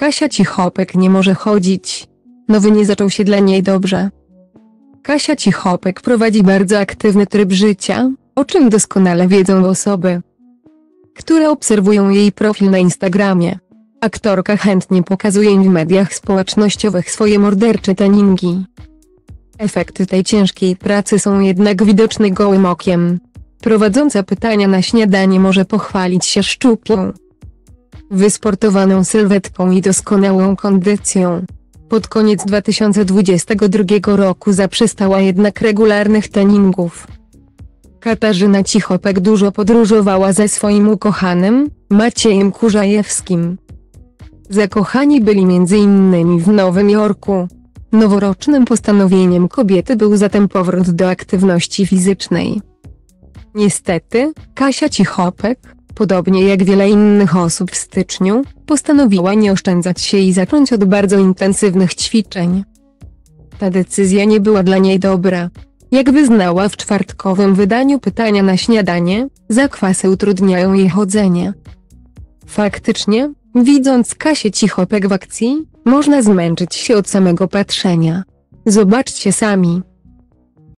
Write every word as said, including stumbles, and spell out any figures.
Kasia Cichopek nie może chodzić. Nowy nie zaczął się dla niej dobrze. Kasia Cichopek prowadzi bardzo aktywny tryb życia, o czym doskonale wiedzą osoby, które obserwują jej profil na Instagramie. Aktorka chętnie pokazuje im w mediach społecznościowych swoje mordercze treningi. Efekty tej ciężkiej pracy są jednak widoczne gołym okiem. Prowadząca pytania na śniadanie może pochwalić się szczupłą, wysportowaną sylwetką i doskonałą kondycją. Pod koniec dwa tysiące dwudziestego drugiego roku zaprzestała jednak regularnych treningów. Katarzyna Cichopek dużo podróżowała ze swoim ukochanym, Maciejem Kurzajewskim. Zakochani byli między innymi w Nowym Jorku. Noworocznym postanowieniem kobiety był zatem powrót do aktywności fizycznej. Niestety, Kasia Cichopek, podobnie jak wiele innych osób w styczniu, postanowiła nie oszczędzać się i zacząć od bardzo intensywnych ćwiczeń. Ta decyzja nie była dla niej dobra. Jak wyznała w czwartkowym wydaniu Pytania na śniadanie, zakwasy utrudniają jej chodzenie. Faktycznie, widząc Kasię Cichopek w akcji, można zmęczyć się od samego patrzenia. Zobaczcie sami.